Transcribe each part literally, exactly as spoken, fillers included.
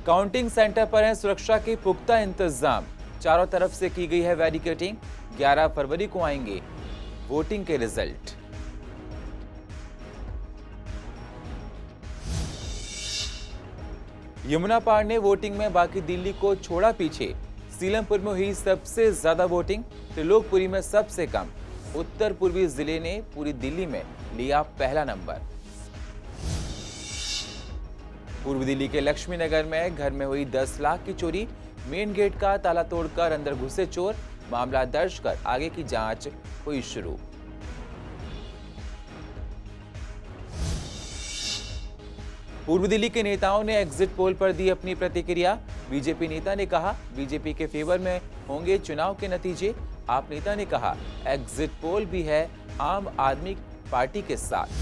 Counting centre पर है सुरक्षा के पुख्ता इंतजाम। चारों तरफ से की गई है बैरिकेडिंग। ग्यारह फरवरी को आएंगे वोटिंग के रिजल्ट। यमुना पार ने वोटिंग में बाकी दिल्ली को छोड़ा पीछे। सीलमपुर में हुई सबसे ज्यादा वोटिंग, त्रिलोकपुरी में सबसे कम। उत्तर पूर्वी जिले ने पूरी दिल्ली में लिया पहला नंबर। पूर्वी दिल्ली के लक्ष्मी नगर में घर में हुई दस लाख की चोरी। मेन गेट का ताला तोड़कर अंदर घुसे चोर। मामला दर्ज कर आगे की जांच हुई शुरू। पूर्व दिल्ली के नेताओं ने एग्जिट पोल पर दी अपनी प्रतिक्रिया। बीजेपी नेता ने कहा बीजेपी के फेवर में होंगे चुनाव के नतीजे। आप नेता ने कहा एग्जिट पोल भी है आम आदमी पार्टी के साथ।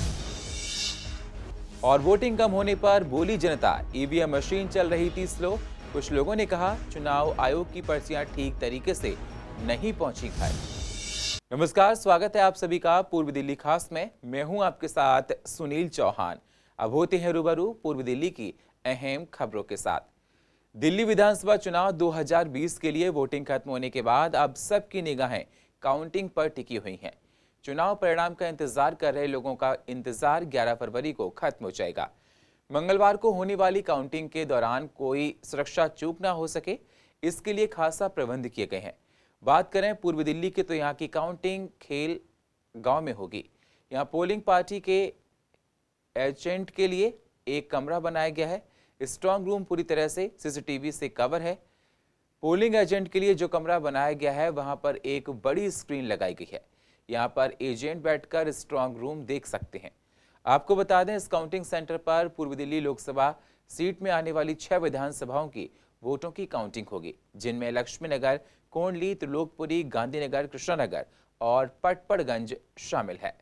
और वोटिंग कम होने पर बोली जनता, ईवीएम मशीन चल रही थी स्लो। कुछ लोगों ने कहा चुनाव आयोग की पर्चियां ठीक तरीके से नहीं पहुंची घर। नमस्कार, स्वागत है आप सभी का पूर्व दिल्ली खास में। मैं हूं आपके साथ सुनील चौहान। अब होते हैं रूबरू पूर्व दिल्ली की अहम खबरों के साथ। दिल्ली विधानसभा चुनाव दो हज़ार बीस के लिए वोटिंग खत्म होने के बाद अब सबकी निगाहें काउंटिंग पर टिकी हुई हैं। चुनाव परिणाम का इंतजार कर रहे लोगों का इंतजार ग्यारह फरवरी को खत्म हो जाएगा। मंगलवार को होने वाली काउंटिंग के दौरान कोई सुरक्षा चूक ना हो सके, इसके लिए खासा प्रबंध किए गए हैं। बात करें पूर्व दिल्ली की तो यहाँ की काउंटिंग खेल गांव में होगी। यहाँ पोलिंग पार्टी के एजेंट के लिए एक कमरा बनाया गया है। स्ट्रांग रूम पूरी तरह से सीसीटीवी से कवर है। पोलिंग एजेंट के लिए जो कमरा बनाया गया है वहां पर एक बड़ी स्क्रीन लगाई गई है। यहां पर एजेंट बैठकर स्ट्रांग रूम देख सकते हैं। आपको बता दें इस काउंटिंग सेंटर पर पूर्व दिल्ली लोकसभा सीट में आने वाली छह विधानसभाओं की वोटों की काउंटिंग होगी, जिनमें लक्ष्मी नगर, कोंडली, त्रिलोकपुरी, गांधीनगर, कृष्णानगर और पटपड़गंज शामिल है।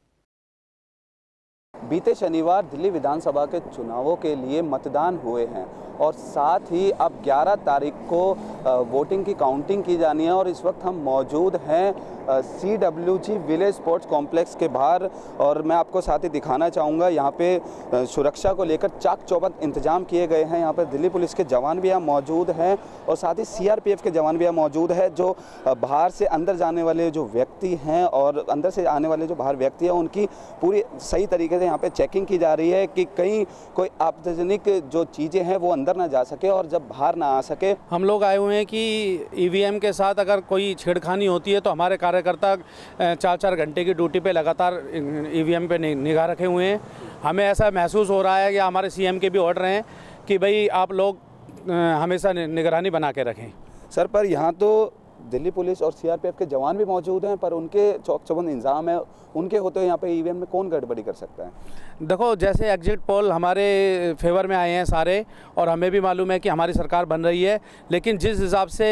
बीते शनिवार दिल्ली विधानसभा के चुनावों के लिए मतदान हुए हैं और साथ ही अब ग्यारह तारीख को वोटिंग की काउंटिंग की जानी है। और इस वक्त हम मौजूद हैं C W G village sports complex के बाहर और मैं आपको साथ ही दिखाना चाहूँगा यहाँ पे सुरक्षा को लेकर चाक चौबंद इंतजाम किए गए हैं। यहाँ पर दिल्ली पुलिस के जवान भी यहाँ मौजूद हैं और साथ ही सी आर पी एफ के जवान भी यहाँ मौजूद है। जो बाहर से अंदर जाने वाले जो व्यक्ति हैं और अंदर से आने वाले जो बाहर व्यक्ति हैं उनकी पूरी सही तरीके से यहाँ पे चेकिंग की जा रही है कि कहीं कोई आपत्तिजनक जो चीज़ें हैं वो अंदर ना जा सके और जब बाहर ना आ सके। हम लोग आए हुए हैं कि ई वी एम के साथ अगर कोई छेड़खानी होती है तो हमारे कार्यकर्ता चार चार घंटे की ड्यूटी पे लगातार ई वी एम पे निगाह रखे हुए हैं। हमें ऐसा महसूस हो रहा है कि हमारे सी एम के भी ऑर्डर हैं कि भाई आप लोग हमेशा निगरानी बना के रखें। सर, पर यहाँ तो दिल्ली पुलिस और सी आर पी एफ के जवान भी मौजूद हैं, पर उनके चौक चौबंद इंतजाम है, उनके होते यहाँ पे ई वी एम में कौन गड़बड़ी कर सकता है? देखो, जैसे एग्जिट पोल हमारे फेवर में आए हैं सारे और हमें भी मालूम है कि हमारी सरकार बन रही है, लेकिन जिस हिसाब से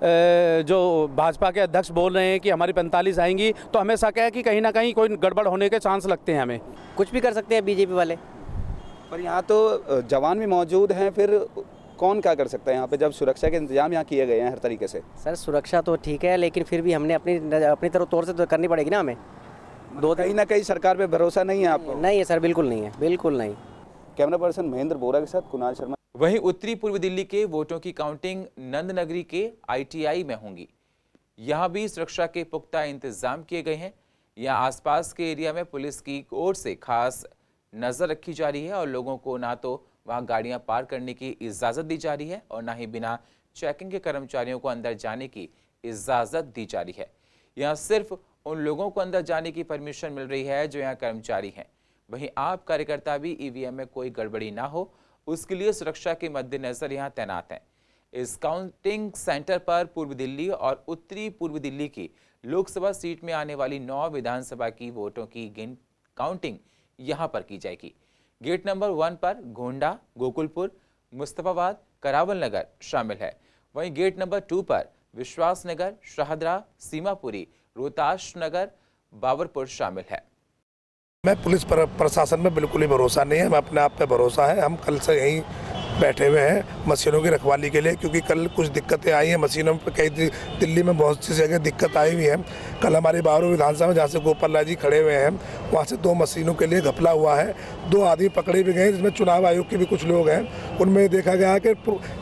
जो भाजपा के अध्यक्ष बोल रहे हैं कि हमारी पैंतालीस आएंगी, तो हमें शक है कि कहीं ना कहीं कोई गड़बड़ होने के चांस लगते हैं। हमें कुछ भी कर सकते हैं बीजेपी वाले। पर यहाँ तो जवान भी मौजूद हैं, फिर कौन क्या कर सकता है यहाँ पे जब सुरक्षा के इंतजाम यहाँ किए गए हैं हर तरीके से? सर, सुरक्षा तो ठीक है, लेकिन फिर भी हमने अपनी अपनी तरफ तौर से तो करनी पड़ेगी ना हमें। दो कहीं ना कहीं सरकार पे भरोसा नहीं है आपको? नहीं है सर, बिल्कुल नहीं है, बिल्कुल नहीं। कैमरा पर्सन महेंद्र बोरा के साथ कुणाल शर्मा। वहीं उत्तरी पूर्व दिल्ली के वोटों की काउंटिंग नंद नगरी के आई टी आई में होंगी। यहाँ भी सुरक्षा के पुख्ता इंतजाम किए गए हैं। यहाँ आसपास के एरिया में पुलिस की ओर से खास नजर रखी जा रही है और लोगों को ना तो वहां गाड़ियां पार करने की इजाजत दी जा रही है और ना ही बिना चेकिंग के कर्मचारियों को अंदर जाने की इजाजत दी जा रही है। यहां सिर्फ उन लोगों को अंदर जाने की परमिशन मिल रही है जो यहां कर्मचारी हैं। वहीं आप कार्यकर्ता भी ई वी एम में कोई गड़बड़ी ना हो, उसके लिए सुरक्षा के मद्देनजर यहां तैनात हैं। इस काउंटिंग सेंटर पर पूर्व दिल्ली और उत्तरी पूर्व दिल्ली की लोकसभा सीट में आने वाली नौ विधानसभा की वोटों की गिन काउंटिंग यहां पर की जाएगी। गेट नंबर वन पर गोंडा, गोकुलपुर, मुस्तफाबाद, करावल नगर शामिल है। वहीं गेट नंबर टू पर विश्वास नगर, शाहदरा, सीमापुरी, रोहताश नगर, बाबरपुर शामिल है। मैं पुलिस पर प्रशासन में बिल्कुल ही भरोसा नहीं है, मैं अपने आप पे भरोसा है। हम कल से यहीं बैठे हुए हैं मशीनों की रखवाली के लिए, क्योंकि कल कुछ दिक्कतें आई हैं मशीनों पर। कई दिल्ली में बहुत सी जगह दिक्कत आई हुई है। कल हमारी बाबरू विधानसभा में जहाँ से गोपाल राय जी खड़े हुए हैं वहाँ से दो मशीनों के लिए घपला हुआ है। दो आदमी पकड़े भी गए जिसमें चुनाव आयोग के भी कुछ लोग हैं। उनमें देखा गया कि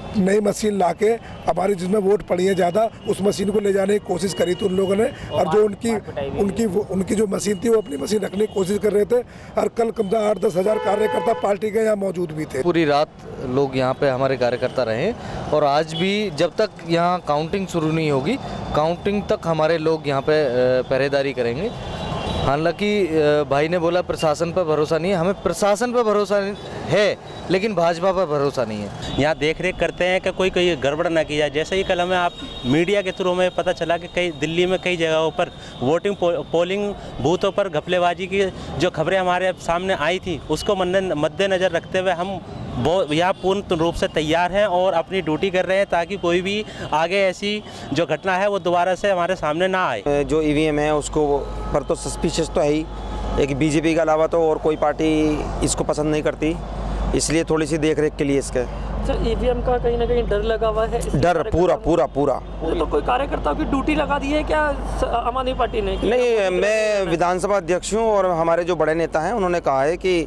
नई मशीन लाके हमारी जिसमें वोट पड़ी है ज़्यादा उस मशीन को ले जाने की कोशिश करी थी उन लोगों ने, और जो उनकी उनकी उनकी जो मशीन थी वो अपनी मशीन रखने की कोशिश कर रहे थे। और कल कम से कम आठ दस हज़ार कार्यकर्ता पार्टी के यहाँ मौजूद भी थे। पूरी रात लोग यहाँ पे हमारे कार्यकर्ता रहे और आज भी जब तक यहाँ काउंटिंग शुरू नहीं होगी, काउंटिंग तक हमारे लोग यहाँ पे पहरेदारी करेंगे। हालांकि भाई ने बोला प्रशासन पर भरोसा नहीं है, हमें प्रशासन पर भरोसा है लेकिन भाजपा पर भरोसा नहीं है। यहाँ देख रेख करते हैं कि कोई कोई गड़बड़ ना की जाए। जैसे ही कल हमें आप मीडिया के थ्रू में पता चला कि कई दिल्ली में कई जगहों पर वोटिंग पो, पोलिंग बूथों पर घपलेबाजी की जो खबरें हमारे सामने आई थी, उसको मद्देनज़र रखते हुए हम बहुत यहाँ पूर्ण रूप से तैयार हैं और अपनी ड्यूटी कर रहे हैं ताकि कोई भी आगे ऐसी जो घटना है वो दोबारा से हमारे सामने ना आए। जो ईवीएम है उसको पर तो सस्पिशियस तो है ही, एक बीजेपी के अलावा तो और कोई पार्टी इसको पसंद नहीं करती, इसलिए थोड़ी सी देख रेख के लिए इसके। सर ईवीएम का कहीं ना कहीं डर लगा हुआ है? डर पूरा पूरा पूरा तो कोई कार्यकर्ताओं की ड्यूटी लगा दी है क्या आम आदमी पार्टी ने? नहीं, मैं विधानसभा अध्यक्ष हूँ और हमारे जो बड़े नेता हैं उन्होंने कहा है कि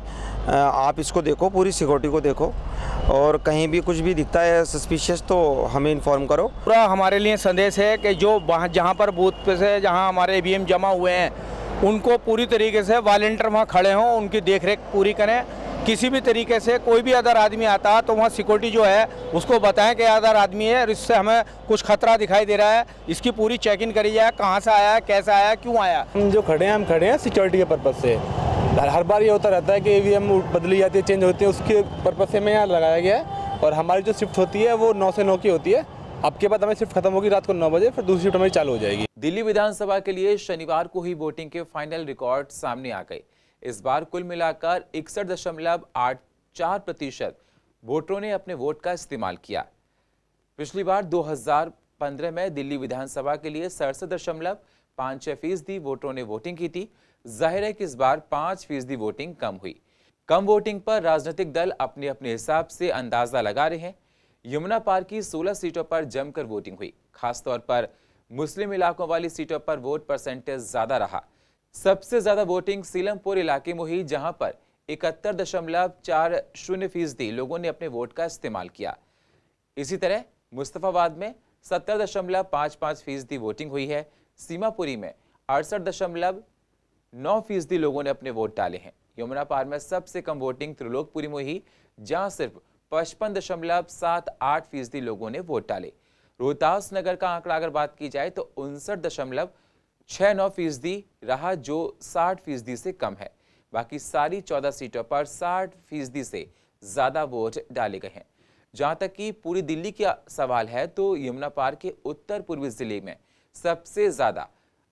आप इसको देखो, पूरी सिक्योरिटी को देखो और कहीं भी कुछ भी दिखता है सस्पिशियस तो हमें इन्फॉर्म करो। पूरा हमारे लिए संदेश है कि जो वहाँ जहाँ पर बूथ पे से जहाँ हमारे ईवीएम जमा हुए हैं उनको पूरी तरीके से वॉलंटियर वहाँ खड़े हों, उनकी देखरेख पूरी करें। किसी भी तरीके से कोई भी अदर आदमी आता है तो वहाँ सिक्योरिटी जो है उसको बताएं कि अदर आदमी है और इससे हमें कुछ खतरा दिखाई दे रहा है, इसकी पूरी चेक इन करी जाए, कहाँ से आया है, कैसा आया, क्यों आया। हम जो खड़े हैं हम खड़े हैं सिक्योरिटी के पर्पज़ से। हर बार ये होता रहता है कि ईवीएम बदली जाती है, चेंज होती है, उसके पर्पज़ से हमें यहाँ लगाया गया है। और हमारी जो शिफ्ट होती है वो नौ से नौ की होती है। अब के बाद हमें शिफ्ट खत्म होगी रात को नौ बजे, फिर दूसरी शिफ्ट हमारी चालू हो जाएगी। दिल्ली विधानसभा के लिए शनिवार को ही वोटिंग के फाइनल रिकॉर्ड सामने आ गए। इस बार कुल मिलाकर इकसठ दशमलव आठ चार प्रतिशत वोटरों ने अपने वोट का इस्तेमाल किया। पिछली बार दो हज़ार पंद्रह में दिल्ली विधानसभा के लिए सड़सठ दशमलव पाँच छह फीसदी वोटरों ने वोटिंग की थी। जाहिर है कि इस बार पाँच फीसदी वोटिंग कम हुई। कम वोटिंग पर राजनीतिक दल अपने अपने हिसाब से अंदाजा लगा रहे हैं। यमुना पार की सोलह सीटों पर जमकर वोटिंग हुई। खासतौर पर मुस्लिम इलाकों वाली सीटों पर वोट परसेंटेज ज्यादा रहा। सबसे ज्यादा वोटिंग सीलमपुर इलाके में हुई, जहां पर इकहत्तर दशमलव चार शून्य फीसदी लोगों ने अपने वोट का इस्तेमाल किया। इसी तरह मुस्तफाबाद में सत्तर दशमलव पाँच पाँच फीसदी वोटिंग हुई है। सीमापुरी में अड़सठ दशमलव नौ फीसदी लोगों ने अपने वोट डाले हैं। यमुना पार में सबसे कम वोटिंग त्रिलोकपुरी में हुई, जहां सिर्फ पचपन दशमलव सात आठ फीसदी लोगों ने वोट डाले। रोहतास नगर का आंकड़ा अगर बात की जाए तो उनसठ दशमलव छह नौ फीसदी रहा, जो साठ फीसदी से कम है। बाकी सारी चौदह सीटों पर साठ फीसदी से ज्यादा वोट डाले गए हैं। जहां तक कि पूरी दिल्ली का सवाल है तो यमुना पार के उत्तर पूर्वी जिले में सबसे ज्यादा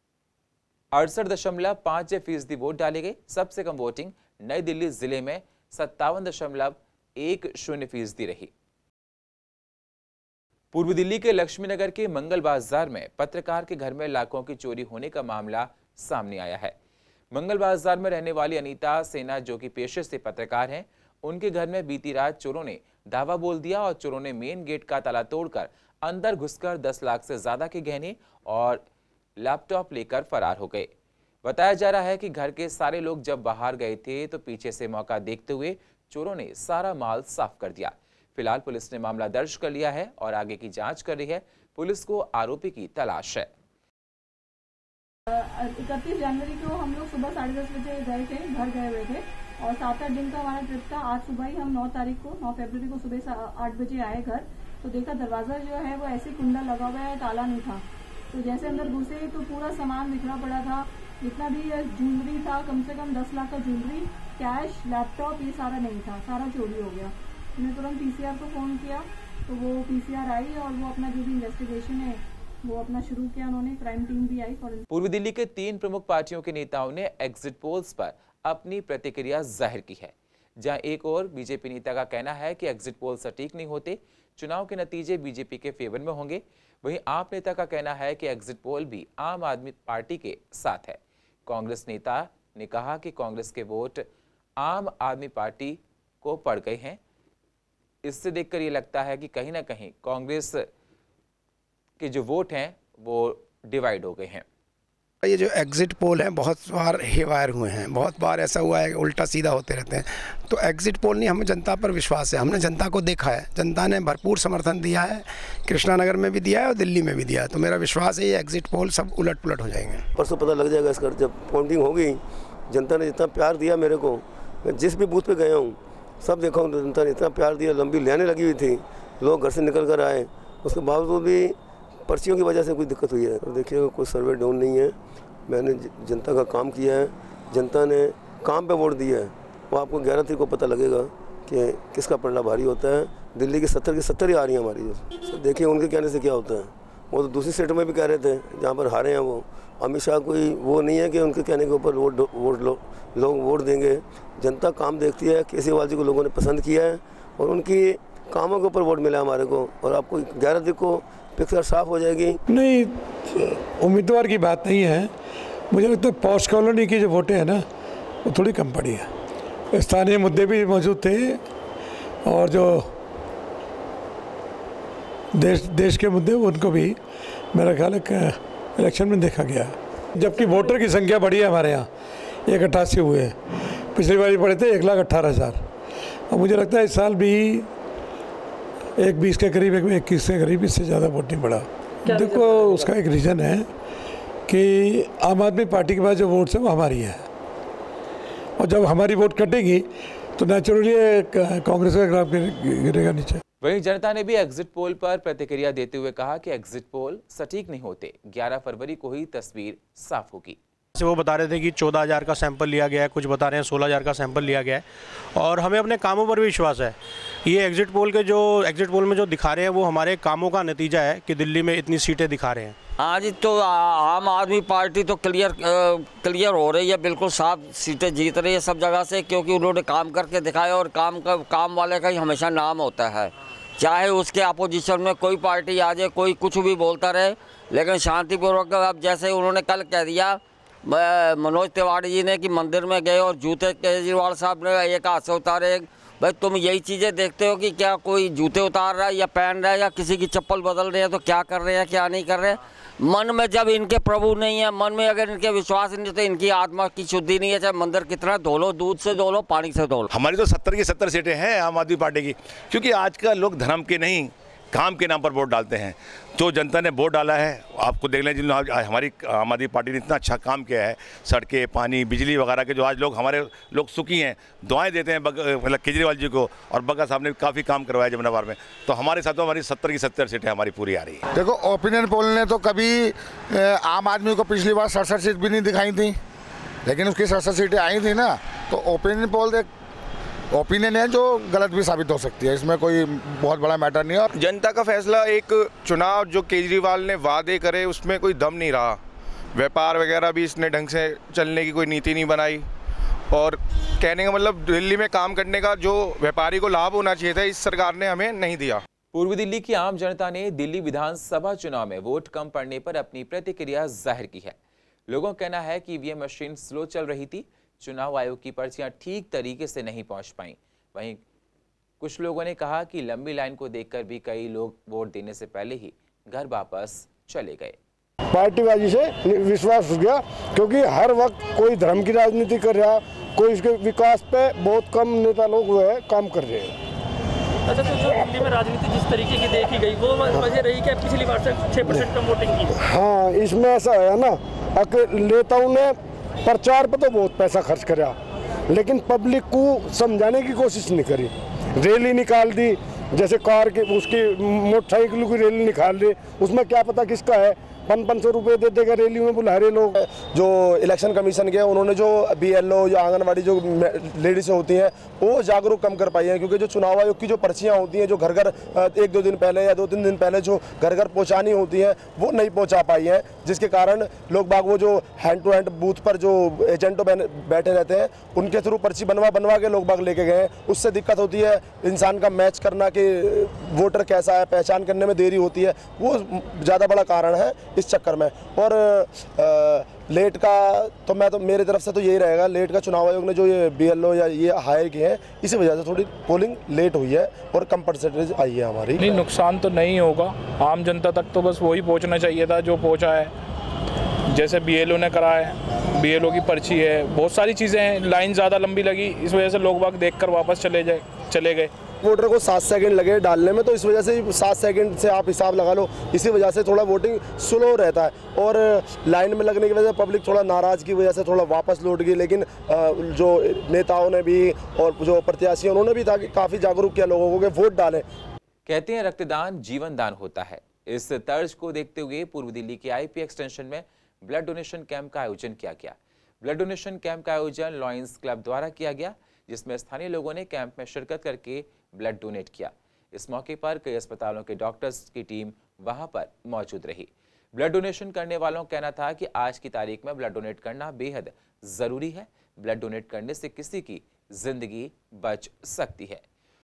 अड़सठ दशमलव पाँच फीसदी वोट डाले गए। सबसे कम वोटिंग नई दिल्ली जिले में सत्तावन दशमलव एक शून्य फीसदी रही। पूर्वी दिल्ली के लक्ष्मी नगर के मंगल बाजार में पत्रकार के घर में लाखों की चोरी होने का मामला सामने आया है। मंगल बाजार में रहने वाली अनीता सेना, जो कि पेशे से पत्रकार हैं, उनके घर में बीती रात चोरों ने धावा बोल दिया और चोरों ने मेन गेट का ताला तोड़कर अंदर घुसकर दस लाख से ज्यादा के गहने और लैपटॉप लेकर फरार हो गए। बताया जा रहा है कि घर के सारे लोग जब बाहर गए थे तो पीछे से मौका देखते हुए चोरों ने सारा माल साफ कर दिया। फिलहाल पुलिस ने मामला दर्ज कर लिया है और आगे की जांच कर रही है। पुलिस को आरोपी की तलाश है। इकतीस जनवरी को हम लोग सुबह साढ़े दस बजे गए थे, घर गए हुए थे और सात आठ दिन का हमारा ट्रिप था। आज सुबह ही हम नौ तारीख को नौ फरवरी को सुबह आठ बजे आए घर, तो देखा दरवाजा जो है वो ऐसे कुंडा लगा हुआ है, ताला नहीं था। तो जैसे अंदर घुसे तो पूरा सामान बिखरा पड़ा था। जितना भी ज्वेलरी था, कम से कम दस लाख का ज्वेलरी, कैश, लैपटॉप, ये सारा नहीं था, सारा चोरी हो गया। मैंने तुरंत पीसीआर को फोन किया तो वो पीसीआर आई और वो अपना जो भी इन्वेस्टिगेशन है वो अपना शुरू किया उन्होंने। क्राइम टीम भी आई। पूर्वी दिल्ली के तीन प्रमुख पार्टियों के नेताओं ने एग्जिट पोल्स पर अपनी प्रतिक्रिया जाहिर की है। जहां एक और बीजेपी नेता का कहना है कि एग्जिट पोल सटीक नहीं होते, चुनाव के नतीजे बीजेपी के फेवर में होंगे। वहीं आप नेता का कहना है कि एग्जिट पोल भी आम आदमी पार्टी के साथ है। कांग्रेस नेता ने कहा कि कांग्रेस के वोट आम आदमी पार्टी को पड़ गए हैं। इससे देखकर ये लगता है कि कहीं ना कहीं कांग्रेस के जो वोट हैं वो डिवाइड हो गए हैं। ये जो एग्ज़िट पोल हैं बहुत बार हेवायर हुए हैं, बहुत बार ऐसा हुआ है कि उल्टा सीधा होते रहते हैं। तो एग्ज़िट पोल नहीं, हमें जनता पर विश्वास है, हमने जनता को देखा है, जनता ने भरपूर समर्थन दिया है, कृष्णा नगर में भी दिया है और दिल्ली में भी दिया है। तो मेरा विश्वास है ये एग्ज़िट पोल सब उलट पुलट हो जाएंगे। परसों पता लग जाएगा इसका, जब काउंटिंग होगी। जनता ने जितना प्यार दिया मेरे को, मैं जिस भी बूथ पे गया हूँ सब देखा हूँ, जनता ने इतना प्यार दिया, लंबी लाइनें लगी हुई थी, लोग घर से निकल कर आए, उसके बावजूद भी पर्चियों की वजह से कोई दिक्कत हुई है। और देखिए कोई सर्वे डाउन नहीं है, मैंने जनता का काम किया है, जनता ने काम पे वोट दिया है। वो आपको ग्यारह तारीख को पता लगेगा कि किसका पलड़ा भारी होता है। दिल्ली की सत्तर की सत्तर ही आ रही हैं हमारी, जो देखिए उनके कहने से क्या होता है। वो तो दूसरी सीटों में भी कह रहे थे जहाँ पर हारे हैं वो। अमित शाह कोई वो नहीं है कि उनके कहने के ऊपर वोट वोट लो लोग वोट देंगे। जनता काम देखती है, केजरीवाल जी को लोगों ने पसंद किया है और उनकी कामों के ऊपर वोट मिला हमारे को। और आपको ग्यारह तारीख को पिक्चर साफ हो जाएगी। नहीं, उम्मीदवार की बात नहीं है, मुझे लगता है पॉश कॉलोनी की जो वोटें हैं ना वो थोड़ी कम पड़ी है। स्थानीय मुद्दे भी मौजूद थे और जो देश देश के मुद्दे उनको भी मेरा ख्याल है इलेक्शन में देखा गया। जबकि वोटर की संख्या बढ़ी है हमारे यहाँ, एक अट्ठासी हुए हैं, पिछली बार पड़े थे एक लाख अट्ठारह हज़ार और मुझे लगता है इस साल भी एक बीस के करीब, एक इक्कीस के करीब, इससे ज़्यादा वोट नहीं बढ़ा। देखो उसका एक रीज़न है कि आम आदमी पार्टी के पास जो वोट्स है वो हमारी है और जब हमारी वोट कटेगी तो नेचुरली कांग्रेस का ग्राफ गिरेगा नीचे। वहीं जनता ने भी एग्जिट पोल पर प्रतिक्रिया देते हुए कहा कि एग्जिट पोल सटीक नहीं होते, ग्यारह फरवरी को ही तस्वीर साफ होगी। वो बता रहे थे कि चौदह हज़ार का सैंपल लिया गया है, कुछ बता रहे हैं सोलह हज़ार का सैंपल लिया गया है और हमें अपने कामों पर भी विश्वास है। ये एग्जिट पोल के जो एग्जिट पोल में जो दिखा रहे हैं वो हमारे कामों का नतीजा है कि दिल्ली में इतनी सीटें दिखा रहे हैं। आज तो आम आदमी पार्टी तो क्लियर क्लियर हो रही है, बिल्कुल साफ सीटें जीत रही है सब जगह से, क्योंकि उन्होंने काम करके दिखाया और काम का काम वाले का ही हमेशा नाम होता है। चाहे उसके अपोजिशन में कोई पार्टी आ जाए, कोई कुछ भी बोलता रहे, लेकिन शांतिपूर्वक। अब जैसे उन्होंने कल कह दिया मनोज तिवारी जी ने कि मंदिर में गए और जूते केजरीवाल साहब ने एक हाथ से उतारे। भाई तुम यही चीज़ें देखते हो कि क्या कोई जूते उतार रहा है या पहन रहा है या किसी की चप्पल बदल रहे हैं तो क्या कर रहे हैं क्या नहीं कर रहे हैं। मन में जब इनके प्रभु नहीं है, मन में अगर इनके विश्वास नहीं तो इनकी आत्मा की शुद्धि नहीं है। चाहे मंदिर कितना धो लो, दूध से धो लो, पानी से धो लो। हमारी तो सत्तर की सत्तर सीटें हैं आम आदमी पार्टी की, क्योंकि आजकल लोग धर्म के नहीं काम के नाम पर वोट डालते हैं। जो जनता ने वोट डाला है, आपको देख लें जिन्होंने हमारी आम आदमी पार्टी ने इतना अच्छा काम किया है, सड़कें, पानी, बिजली वगैरह के जो आज लोग हमारे लोग सुखी हैं, दुआएं देते हैं मतलब केजरीवाल जी को। और बग्गा साहब ने काफ़ी काम करवाया जमुनाबाद में। तो हमारे साथ तो हमारी सत्तर की सत्तर सीटें हमारी पूरी आ रही है। देखो ओपिनियन पोल ने तो कभी आम आदमी को पिछली बार सड़सठ सीट भी नहीं दिखाई थी, लेकिन उसकी सड़सठ सीटें आई थी ना। तो ओपिनियन पोल एक ओपिनियन है जो गलत भी साबित हो सकती है, इसमें कोई बहुत बड़ा मैटर नहीं है। जनता का फैसला, एक चुनाव जो केजरीवाल ने वादे करे उसमें कोई दम नहीं रहा। व्यापार वगैरह भी इसने ढंग से चलने की कोई नीति नहीं बनाई और कहने का मतलब दिल्ली में काम करने का जो व्यापारी को लाभ होना चाहिए था, इस सरकार ने हमें नहीं दिया। पूर्वी दिल्ली की आम जनता ने दिल्ली विधानसभा चुनाव में वोट कम पड़ने पर अपनी प्रतिक्रिया जाहिर की है। लोगों का कहना है कि ईवीएम मशीन स्लो चल रही थी, चुनाव आयोग की पर्चियां ठीक तरीके से नहीं पहुंच पाईं। वहीं कुछ लोगों ने कहा कि लंबी लाइन को देखकर भी कई लोग वोट देने से पहले ही घर वापस चले गए। पार्टीबाजी से विश्वास उठ गया, क्योंकि हर वक्त कोई धर्म की राजनीति कर रहा, कोई इसके विकास पे बहुत कम नेता लोग वो है काम कर रहे हैं। अच्छा, तो जो दिल्ली में राजनीति जिस तरीके की देखी गई वो वजह रही कि पिछली बार से छह परसेंट कम वोटिंग की। हाँ, इसमें ऐसा है ना, नेताओं ने प्रचार पर तो बहुत पैसा खर्च करा, लेकिन पब्लिक को समझाने की कोशिश नहीं करी। रैली निकाल दी, जैसे कार के उसकी मोटरसाइकिल की रैली निकाल दी, उसमें क्या पता किसका है, पाँच पाँच सौ रुपये दे देगा रैली में बुला रहे लोग। जो इलेक्शन कमीशन के उन्होंने जो बीएलओ या आंगनवाड़ी जो लेडीज़ होती हैं वो जागरूक कम कर पाई हैं, क्योंकि जो चुनाव आयोग की जो पर्चियां होती हैं जो घर घर एक दो दिन पहले या दो तीन दिन पहले जो घर घर पहुंचानी होती हैं वो नहीं पहुंचा पाई हैं, जिसके कारण लोग बाग वो जो हैंड टू हैंड बूथ पर जो एजेंटों बैठे रहते हैं उनके थ्रू पर्ची बनवा बनवा के लोग बाग लेके गए हैं। उससे दिक्कत होती है, इंसान का मैच करना कि वोटर कैसा है पहचान करने में देरी होती है, वो ज़्यादा बड़ा कारण है इस चक्कर में। और आ, लेट का तो मैं तो मेरी तरफ से तो यही रहेगा, लेट का चुनाव आयोग ने जो ये बीएलओ या ये हायर किए हैं इसी वजह से थोड़ी पोलिंग लेट हुई है और कम परसेंटेज आई है हमारी। नहीं, नुकसान तो नहीं होगा, आम जनता तक तो बस वही पहुंचना चाहिए था जो पहुंचा है। जैसे बीएलओ ने करा है, बीएलओ की पर्ची है, बहुत सारी चीज़ें हैं। लाइन ज़्यादा लंबी लगी, इस वजह से लोग बाग देखकर वापस चले जाए चले गए। वोटर को सात सेकंड लगे डालने में, तो इस वजह से सात सेकंड से आप हिसाब लगा लो, इसी वजह से थोड़ा वोटिंग स्लो रहता है। और लाइन में लगने की वजह से पब्लिक थोड़ा नाराज़ की वजह से थोड़ा वापस लौट गई। लेकिन जो नेताओं ने भी और जो प्रत्याशी उन्होंने भी काफ़ी जागरूक किया लोगों को कि वोट डालें। कहते हैं रक्तदान जीवन दान होता है। इस तर्ज को देखते हुए पूर्व दिल्ली के आईपी एक्सटेंशन में ब्लड डोनेशन कैंप का आयोजन किया गया। ब्लड डोनेशन कैंप का आयोजन लॉयंस क्लब द्वारा किया गया, जिसमें स्थानीय लोगों ने कैंप में शिरकत करके ब्लड डोनेट किया। इस मौके पर कई अस्पतालों के डॉक्टर्स की टीम वहां पर मौजूद रही। ब्लड डोनेशन करने वालों का कहना था कि आज की तारीख में ब्लड डोनेट करना बेहद जरूरी है। ब्लड डोनेट करने से किसी की जिंदगी बच सकती है।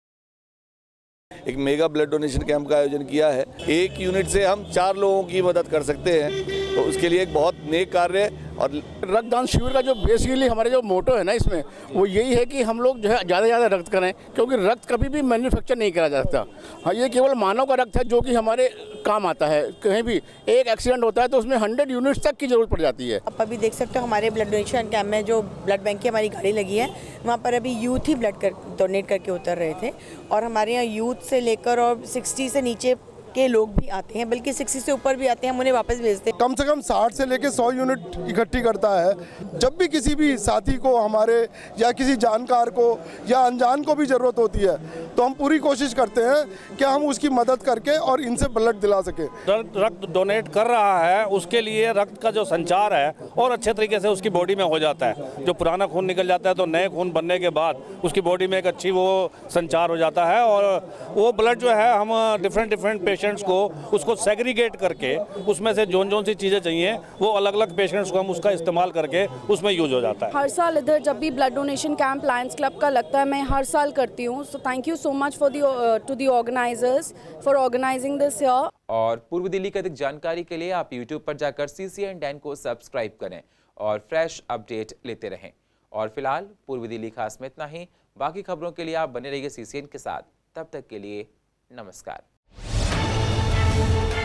एक मेगा ब्लड डोनेशन कैंप का आयोजन किया है। एक यूनिट से हम चार लोगों की मदद कर सकते हैं, तो उसके लिए एक बहुत नेक कार्य है। और रक्तदान शिविर का जो बेसिकली हमारे जो मोटो है ना इसमें, वो यही है कि हम लोग जो है ज़्यादा से ज़्यादा रक्त करें, क्योंकि रक्त कभी भी मैन्युफैक्चर नहीं करा जा सकता। हाँ, ये केवल मानव का रक्त है जो कि हमारे काम आता है। कहीं भी एक एक्सीडेंट होता है तो उसमें हंड्रेड यूनिट्स तक की जरूरत पड़ जाती है। आप अभी देख सकते हो हमारे ब्लड डोनेशन कैंप में जो ब्लड बैंक की हमारी गाड़ी लगी है, वहाँ पर अभी यूथ ही ब्लड कर डोनेट करके उतर रहे थे। और हमारे यहाँ यूथ से लेकर और सिक्सटी से नीचे के लोग भी आते हैं, बल्कि साठ से ऊपर भी आते हैं, हम उन्हें वापस भेजते हैं। कम से कम साठ से लेकर सौ यूनिट इकट्ठी करता है। जब भी किसी भी साथी को हमारे या किसी जानकार को या अनजान को भी ज़रूरत होती है, तो हम पूरी कोशिश करते हैं कि हम उसकी मदद करके और इनसे ब्लड दिला सके। रक्त डोनेट कर रहा है, उसके लिए रक्त का जो संचार है और अच्छे तरीके से उसकी बॉडी में हो जाता है। जो पुराना खून निकल जाता है तो नए खून बनने के बाद उसकी बॉडी में एक अच्छी वो संचार हो जाता है। और वो ब्लड जो है हम डिफरेंट डिफरेंट पेशेंट्स को उसको सेग्रीगेट करके उसमें से जोन जोन सी चीज़ें चाहिए वो अलग अलग पेशेंट्स को हम उसका इस्तेमाल करके उसमें यूज हो जाता है। हर साल इधर जब भी blood donation camp Lions club का लगता है, मैं हर साल करती हूँ। So thank you so much for the to the organisers for organising this here. और पूर्व दिल्ली की अधिक जानकारी के लिए आप यूट्यूब पर जाकर सीसीएन टेन को सब्सक्राइब करें और फ्रेश अपडेट लेते रहें। और फिलहाल पूर्व दिल्ली खास में इतना ही। बाकी खबरों के लिए आप बने रहिए सीसीएन के साथ। तब तक के लिए नमस्कार।